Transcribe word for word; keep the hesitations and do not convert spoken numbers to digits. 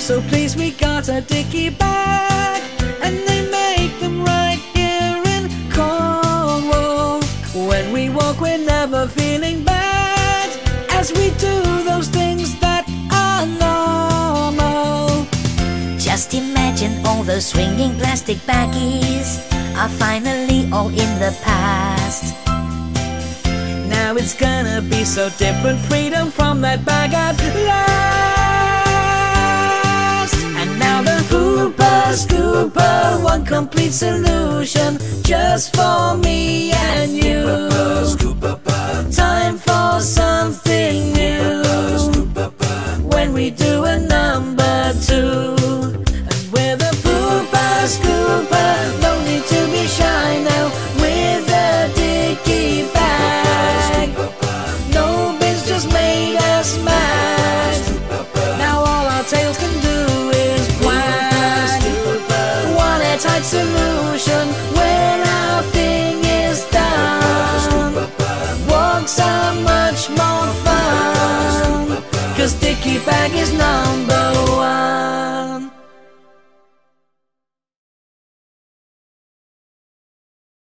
so pleased we got a Dicky Bag, and they make them right here in Cornwall. When we walk we're never feeling bad, as we do those things that are normal. Just imagine all those swinging plastic baggies are finally all in the past. Now it's gonna be so different, freedom from that bag at last. And now the Hooper Scooper, one complete solution just for me and you. Time for something new when we do a number two. And we're the Hooper Scooper, no need to be shy now with a Dicky Bag. No bins just made us mad. Now all our tails can do is wag. One airtight solution when our thing is done. Walks are much more fun, 'cause Dicky Bag is number